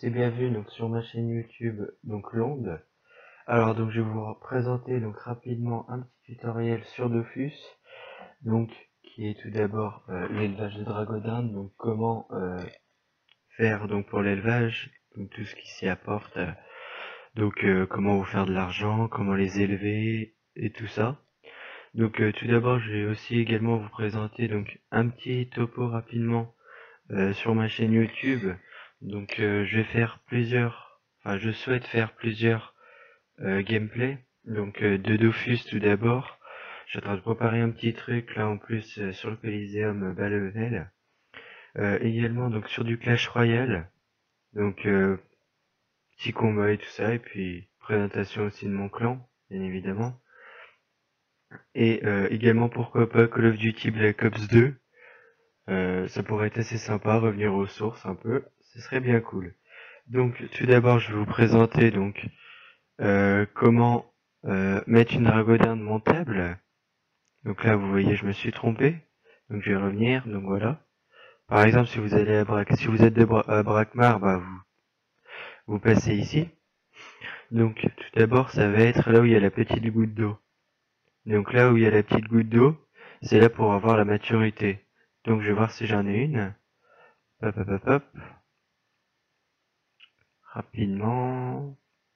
tous et bienvenue donc sur ma chaîne YouTube donc Londe. Alors donc je vais vous présenter donc rapidement un petit tutoriel sur Dofus, donc qui est tout d'abord l'élevage de dragodindes, donc comment faire donc pour l'élevage, donc tout ce qui s'y apporte, comment vous faire de l'argent, comment les élever et tout ça. Donc tout d'abord je vais aussi également vous présenter donc un petit topo rapidement sur ma chaîne YouTube. Donc je vais faire je souhaite faire plusieurs gameplays. Donc de Dofus tout d'abord. Je suis en train de préparer un petit truc là en plus sur le Coliseum bas level. Également donc sur du Clash Royale. Donc petit combat et tout ça. Et puis présentation aussi de mon clan, bien évidemment. Et également pourquoi pas Call of Duty Black Ops 2. Ça pourrait être assez sympa, revenir aux sources un peu. Ce serait bien cool. Donc tout d'abord je vais vous présenter donc comment mettre une dragodinde montable. Donc là vous voyez je me suis trompé, donc je vais revenir, donc voilà. Par exemple si vous allez si vous êtes à Brakmar, vous passez ici. Donc tout d'abord ça va être là où il y a la petite goutte d'eau. Donc là où il y a la petite goutte d'eau, c'est là pour avoir la maturité. Donc je vais voir si j'en ai une. Hop hop hop hop. Rapidement.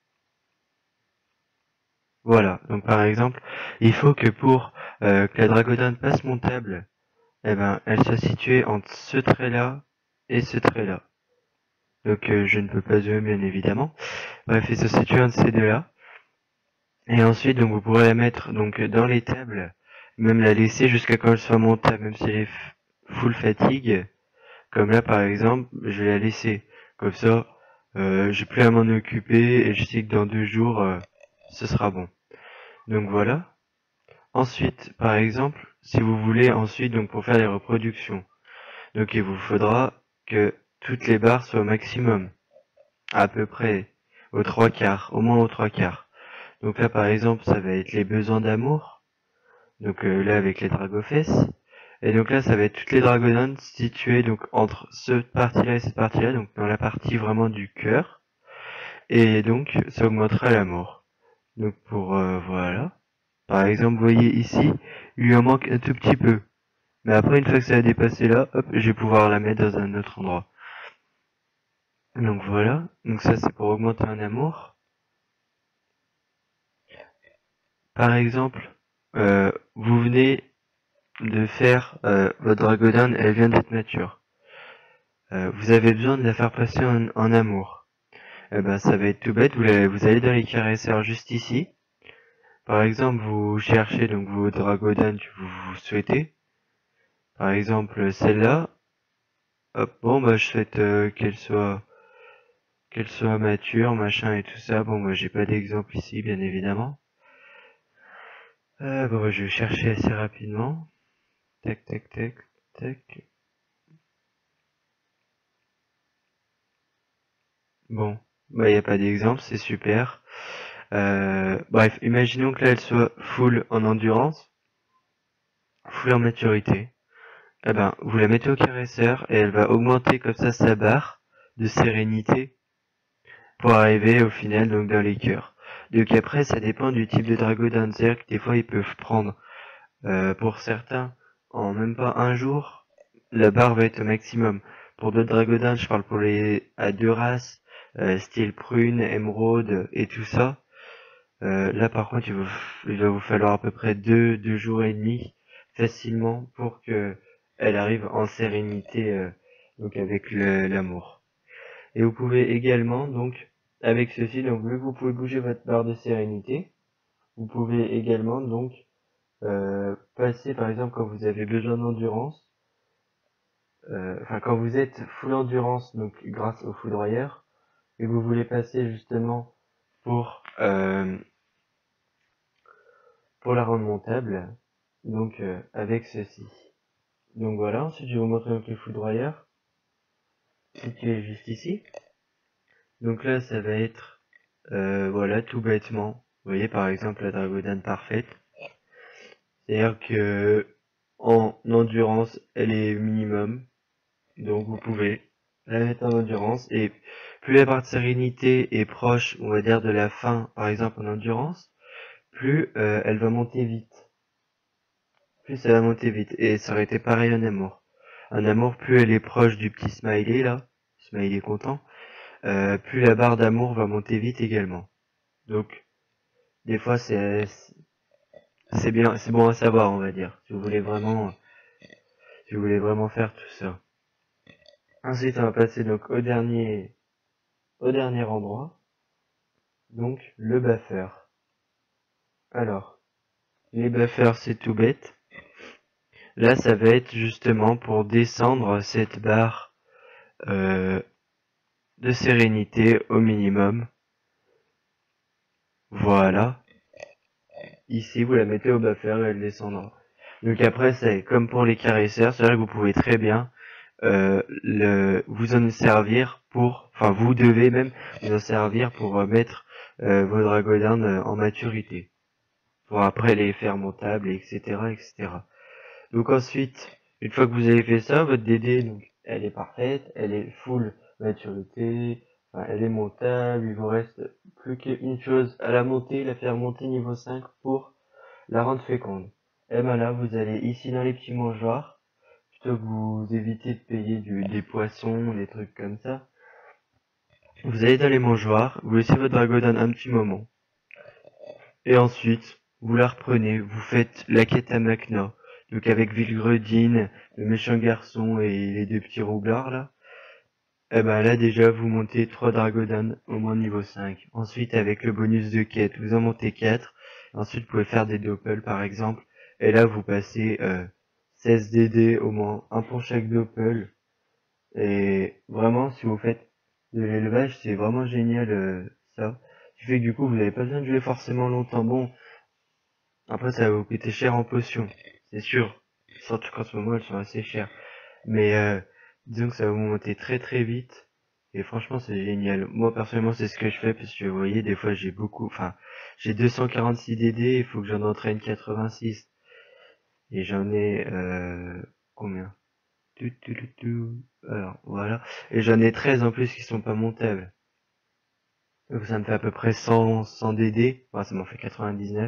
Voilà, donc par exemple, il faut que pour que la dragodinde passe montable, elle soit située entre ce trait-là et ce trait-là. Donc je ne peux pas zoomer bien évidemment. Bref, elle se situe entre ces deux-là. Et ensuite, donc vous pourrez la mettre donc dans les tables, même la laisser jusqu'à quand elle soit montable, même si elle est full fatigue. Comme là par exemple, je vais la laisser. Comme ça, j'ai plus à m'en occuper et je sais que dans 2 jours, ce sera bon. Donc voilà. Ensuite, par exemple, si vous voulez ensuite donc pour faire les reproductions, donc il vous faudra que toutes les barres soient au maximum, à peu près aux 3/4, au moins aux 3/4. Donc là par exemple ça va être les besoins d'amour, donc là avec les dragofesses, et donc là ça va être toutes les dragodindes situées donc entre cette partie-là et cette partie-là, donc dans la partie vraiment du cœur, et donc ça augmentera l'amour. Donc pour voilà. Par exemple, vous voyez ici, il lui en manque un tout petit peu. Mais après, une fois que ça a dépassé là, hop, je vais pouvoir la mettre dans un autre endroit. Donc voilà, donc ça c'est pour augmenter un amour. Par exemple, vous venez de faire votre dragodinde, elle vient d'être mature. Vous avez besoin de la faire passer en amour. Ça va être tout bête, vous allez dans les caresseurs juste ici. Par exemple, vous cherchez donc vos dragodindes que vous souhaitez. Par exemple, celle-là. Hop, bon je souhaite qu'elle soit mature, machin et tout ça. Bon j'ai pas d'exemple ici, bien évidemment. Je vais chercher assez rapidement. Tac tac tac tac. Bon, y a pas d'exemple, c'est super. Bref, imaginons que là elle soit full en endurance, full en maturité. Vous la mettez au caresseur et elle va augmenter comme ça sa barre de sérénité pour arriver au final donc dans les cœurs. Donc après ça dépend du type de dragodin, c'est-à-dire que des fois ils peuvent prendre pour certains en même pas un jour la barre va être au maximum. Pour d'autres dragodins, je parle pour les à 2 races, style prune, émeraude et tout ça. Là par contre il va vous falloir à peu près 2 jours et demi facilement pour que elle arrive en sérénité donc avec l'amour. Et vous pouvez également donc avec ceci, donc vu que vous pouvez bouger votre barre de sérénité, vous pouvez également donc passer par exemple quand vous avez besoin d'endurance, quand vous êtes full endurance donc grâce au foudroyeur et vous voulez passer justement pour la rendre montable, donc avec ceci. Donc voilà, ensuite je vais vous montrer donc le foudroyeur qui est juste ici. Donc là ça va être voilà tout bêtement, vous voyez par exemple la dragodane parfaite. C'est-à-dire que en endurance, elle est minimum. Donc vous pouvez la mettre en endurance et plus la barre de sérénité est proche, on va dire, de la fin, par exemple en endurance, plus elle va monter vite. Plus elle va monter vite. Et ça aurait été pareil en amour. En amour, plus elle est proche du petit smiley là, smiley content, plus la barre d'amour va monter vite également. Donc, des fois c'est bien, c'est bon à savoir, on va dire, si vous voulez vraiment faire tout ça. Ensuite, on va passer donc au dernier endroit, donc le buffer. Alors, les buffers, c'est tout bête. Là, ça va être justement pour descendre cette barre de sérénité au minimum. Voilà. Ici, vous la mettez au buffer et elle descendra. Donc après, c'est comme pour les caresseurs, c'est-à-dire que vous pouvez très bien vous en servir enfin vous devez même vous en servir pour mettre vos dragodins en maturité. Pour après les faire montables, etc., etc. Donc ensuite, une fois que vous avez fait ça, votre DD, donc, elle est parfaite, elle est full maturité, enfin, elle est montable, il vous reste plus qu'une chose à la monter, la faire monter niveau 5 pour la rendre féconde. Et ben là, vous allez ici dans les petits mangeoires, plutôt que vous évitez de payer des poissons, des trucs comme ça. Vous allez dans les mangeoires, vous laissez votre dragodon un petit moment. Et ensuite, vous la reprenez, vous faites la quête à Macna. Donc avec Vilgredine, le méchant garçon et les deux petits roublards là. Et ben là déjà vous montez 3 dragodons au moins niveau 5. Ensuite avec le bonus de quête, vous en montez 4. Ensuite vous pouvez faire des doppels par exemple. Et là vous passez 16 DD au moins, un pour chaque doppel. Et vraiment si vous faites de l'élevage c'est vraiment génial ça. Ce qui fait que du coup vous n'avez pas besoin de jouer forcément longtemps. Bon, après, ça va vous coûter cher en potions, c'est sûr. Surtout qu'en ce moment, elles sont assez chères. Mais disons que ça va vous monter très très vite. Et franchement, c'est génial. Moi, personnellement, c'est ce que je fais, parce que vous voyez, des fois, j'ai 246 DD, il faut que j'en entraîne 86. Et j'en ai, combien? Alors, voilà. Et j'en ai 13 en plus qui sont pas montables. Donc ça me fait à peu près 100 DD. Enfin, ça m'en fait 99.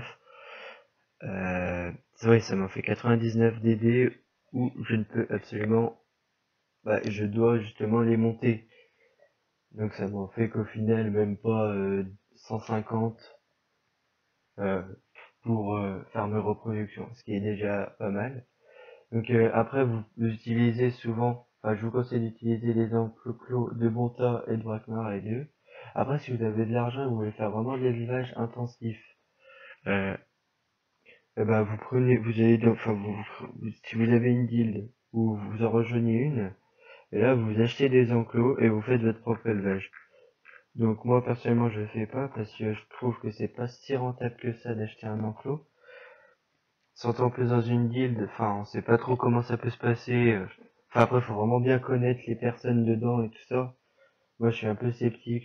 Ouais, ça m'en fait 99 DD où je ne peux absolument, je dois justement les monter. Donc ça m'en fait qu'au final même pas 150 euh, pour faire mes reproductions, ce qui est déjà pas mal. Donc après vous utilisez souvent, je vous conseille d'utiliser les enclos de Bonta et de Brakmar les deux. Après si vous avez de l'argent et vous voulez faire vraiment de l'élevage intensif, euh, vous prenez, vous allez si vous avez une guilde ou vous en rejoignez une, et là vous achetez des enclos et vous faites votre propre élevage. Donc moi personnellement je le fais pas parce que je trouve que c'est pas si rentable que ça d'acheter un enclos. Surtout en plus dans une guilde, on sait pas trop comment ça peut se passer. Après faut vraiment bien connaître les personnes dedans et tout ça. Moi je suis un peu sceptique,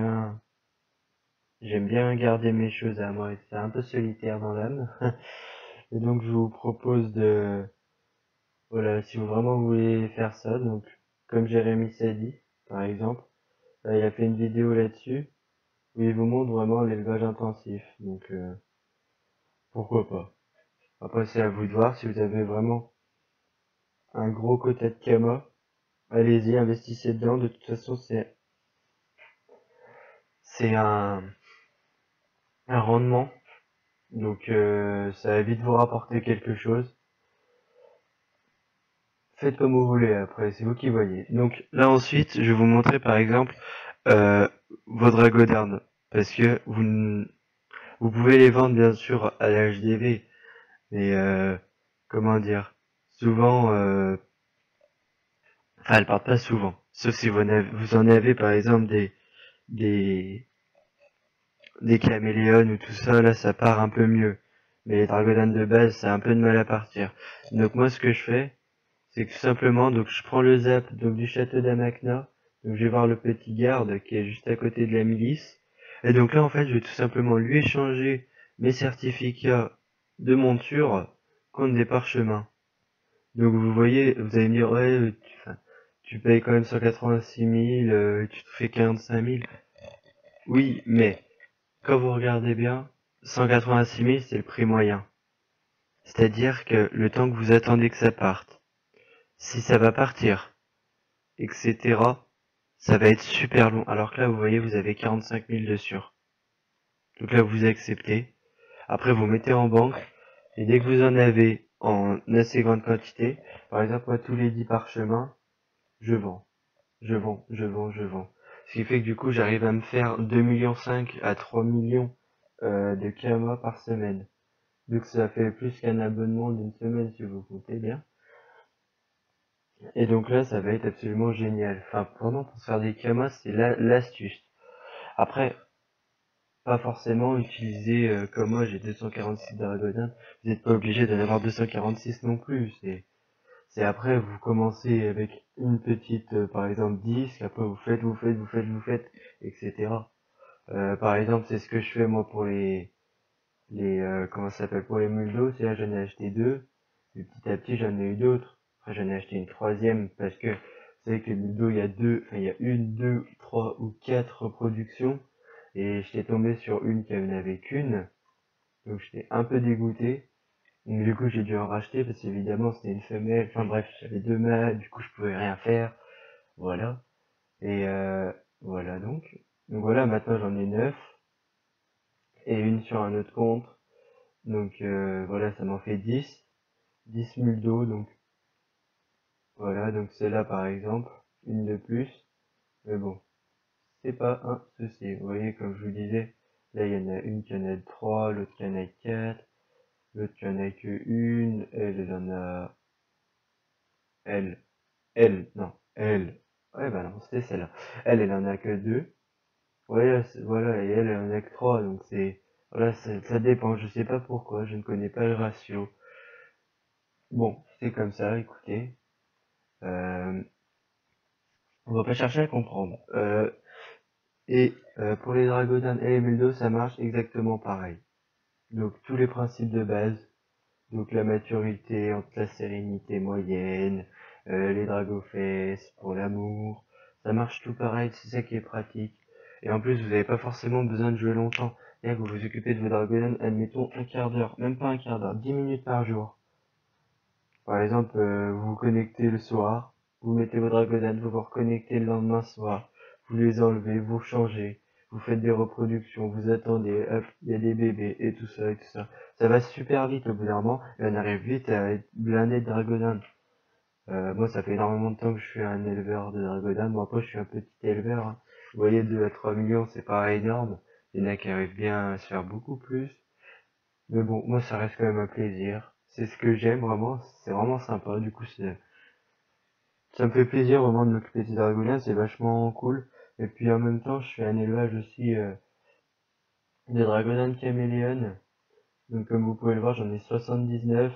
j'aime bien garder mes choses à moi, c'est un peu solitaire dans l'âme. Et donc je vous propose voilà, si vous vraiment voulez faire ça, donc comme Jérémy s'est dit, par exemple, il a fait une vidéo là-dessus où il vous montre vraiment l'élevage intensif, donc pourquoi pas. Après c'est à vous de voir si vous avez vraiment un gros quota de kama, allez-y, investissez dedans, de toute façon c'est un rendement, donc ça va vite vous rapporter quelque chose. Faites comme vous voulez après, c'est vous qui voyez. Donc là ensuite, je vais vous montrer par exemple vos dragodarnes, parce que vous pouvez les vendre bien sûr à la HDV, mais comment dire, souvent, elles partent pas souvent, sauf si vous en avez par exemple des, des caméléons ou tout ça, là ça part un peu mieux, mais les dragodanes de base, ça a un peu de mal à partir. Donc moi ce que je fais, c'est que tout simplement, donc je prends le zap donc du château d'Amakna, donc je vais voir le petit garde qui est juste à côté de la milice, et donc là en fait je vais tout simplement lui échanger mes certificats de monture contre des parchemins. Donc vous voyez, vous allez me dire ouais, tu payes quand même 186 000, et tu te fais 45 000. Oui, mais quand vous regardez bien, 186 000 c'est le prix moyen. C'est-à-dire que le temps que vous attendez que ça parte, si ça va partir, etc., ça va être super long. Alors que là, vous voyez, vous avez 45 000 dessus. Donc là, vous acceptez. Après, vous mettez en banque. Et dès que vous en avez en assez grande quantité, par exemple, moi, tous les 10 parchemins, je vends. Je vends, je vends, je vends. Ce qui fait que du coup, j'arrive à me faire 2,5 millions à 3 millions de KMA par semaine. Donc ça fait plus qu'un abonnement d'une semaine si vous comptez bien. Et donc là, ça va être absolument génial. Enfin, vraiment, pour se faire des KMA, c'est l'astuce. Après, pas forcément utiliser comme moi, j'ai 246 Dragonite. Vous n'êtes pas obligé d'en avoir 246 non plus. C'est après, vous commencez avec une petite, par exemple 10, après vous faites, etc. Par exemple, c'est ce que je fais moi pour comment ça s'appelle, pour les mules d'eau. C'est là, j'en ai acheté deux, et petit à petit, j'en ai eu d'autres. Après, j'en ai acheté une troisième, parce que, vous savez que les mules d'eau, il y a il y a une, deux, trois ou quatre reproductions, et j'étais tombé sur une qui n'avait qu'une, donc j'étais un peu dégoûté. Donc du coup j'ai dû en racheter parce qu'évidemment c'était une femelle, enfin bref, j'avais deux mâles, du coup je pouvais rien faire, voilà. Et voilà donc. Donc voilà, maintenant j'en ai 9 et une sur un autre compte. Donc voilà, ça m'en fait 10 mules d'eau, donc voilà, donc c'est là par exemple, une de plus. Mais bon, c'est pas un souci. Vous voyez, comme je vous disais, là il y en a une qui en a 3, l'autre qui en a 4, l'autre qui en a que une, elle en a, elle, non, elle, ouais, bah non, c'était celle-là. Elle en a que deux. Ouais, voilà, et elle en a que trois, donc voilà, ça dépend, je sais pas pourquoi, je ne connais pas le ratio. Bon, c'est comme ça, écoutez, euh, on va pas chercher à comprendre. Pour les Dragodan et les Muldo, ça marche exactement pareil. Donc, tous les principes de base, donc la maturité entre la sérénité moyenne, les dragofesses pour l'amour, ça marche tout pareil, c'est ça qui est pratique. Et en plus, vous n'avez pas forcément besoin de jouer longtemps. Et vous vous occupez de vos dragonnes, admettons un quart d'heure, même pas un quart d'heure, 10 minutes par jour. Par exemple, vous vous connectez le soir, vous mettez vos dragonnes, vous vous reconnectez le lendemain soir, vous les enlevez, vous changez, vous faites des reproductions, vous attendez, hop, il y a des bébés, et tout ça, et tout ça. Ça va super vite au bout d'un moment, et on arrive vite à être blindé de dragonnes. Moi, ça fait énormément de temps que je suis un éleveur de dragonnes. Moi, après, je suis un petit éleveur, hein. Vous voyez, 2 à 3 millions, c'est pas énorme. Il y en a qui arrivent bien à se faire beaucoup plus. Mais bon, moi, ça reste quand même un plaisir. C'est ce que j'aime vraiment. C'est vraiment sympa. Du coup, ça me fait plaisir vraiment de m'occuper de ces dragonnes. C'est vachement cool. Et puis, en même temps, je fais un élevage aussi de dragonnes caméléon. Donc, comme vous pouvez le voir, j'en ai 79.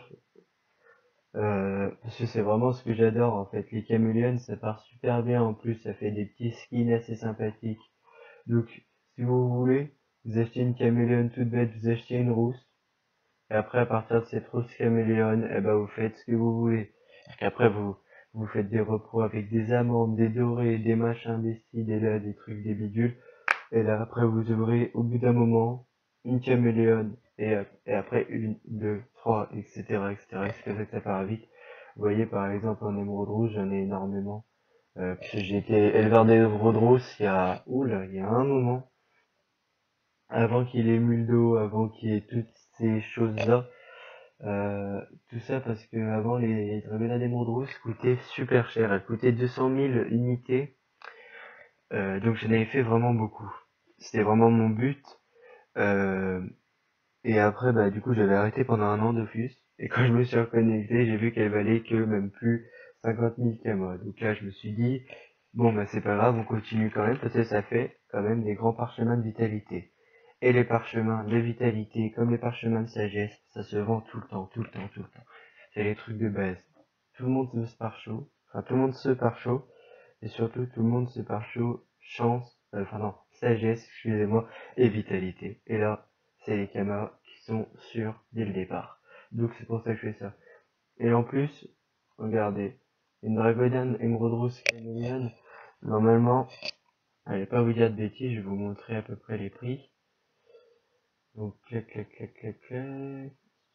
Parce que c'est vraiment ce que j'adore en fait. Les caméléons, ça part super bien en plus, ça fait des petits skins assez sympathiques. Donc, si vous voulez, vous achetez une caméléon toute bête, vous achetez une rousse, et après à partir de cette rousse caméléon, eh ben vous faites ce que vous voulez. Et après vous faites des repros avec des amandes, des dorés, des machins, des ci, des là, des trucs, des bidules. Et là après vous aurez au bout d'un moment une caméléon et après une, deux, trois, etc. etc. C'est comme ça que ça part vite. Vous voyez par exemple en émeraude rouge, j'en ai énormément. Parce que j'ai été éleveur d'émeraude rouge il y a un moment, avant qu'il ait Muldo, avant qu'il y ait toutes ces choses-là. Tout ça parce que avant les Dragonades d'émeraude rouge coûtaient super cher. Elles coûtaient 200 000 unités. Donc j'en avais fait vraiment beaucoup. C'était vraiment mon but. Euh, et après, bah, du coup, j'avais arrêté pendant un an d'office. Et quand je me suis reconnecté, j'ai vu qu'elle valait que même plus 50 000 KMA. Donc là, je me suis dit, bon, bah, c'est pas grave, on continue quand même, parce que ça fait quand même des grands parchemins de vitalité. Et les parchemins de vitalité, comme les parchemins de sagesse, ça se vend tout le temps, tout le temps, tout le temps. C'est les trucs de base. Tout le monde se parchaud. Enfin, tout le monde se parchaud. Et surtout, tout le monde se parchaud chance, enfin non, sagesse, excusez-moi, et vitalité. Et là, c'est les camas qui sont sûrs dès le départ. Donc c'est pour ça que je fais ça. Et en plus, regardez, Une Dragodane Emerald Rose Caméléon, normalement, allez pas vous dire de bêtises, je vais vous montrer à peu près les prix. Donc, clac, clac, clac, clac, clac.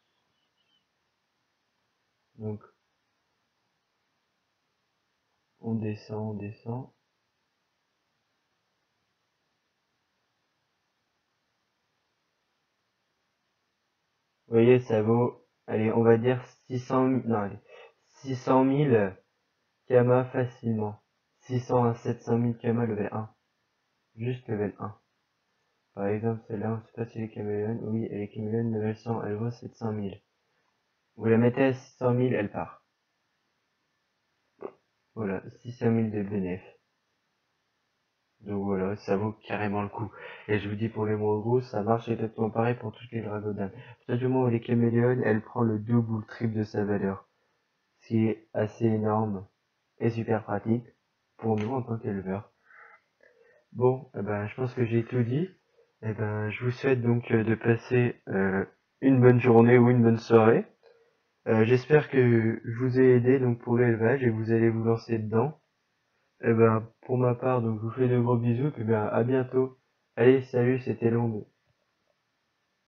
Donc, on descend, on descend. Vous voyez, ça vaut, allez, on va dire 600 000, non, allez, 600 000 Kama facilement. 600 à 700 000 Kama level 1. Juste level 1. Par exemple, celle-là, on sait pas si elle est caméléon. Oui, elle est caméléon level 100, elle vaut 700 000. Vous la mettez à 600 000, elle part. Voilà, 600 000 de bénéf. Donc voilà, ça vaut carrément le coup. Et je vous dis, pour les mots gros, ça marche exactement pareil pour toutes les dragodanes. À partir du moment où les caméléons, elle prend le double ou le triple de sa valeur. Ce qui est assez énorme et super pratique pour nous en tant qu'éleveurs. Bon, eh ben, je pense que j'ai tout dit. Eh ben, je vous souhaite donc de passer une bonne journée ou une bonne soirée. J'espère que je vous ai aidé donc pour l'élevage et vous allez vous lancer dedans. Eh ben, pour ma part, donc je vous fais de gros bisous et bien à bientôt. Allez, salut, c'était Long.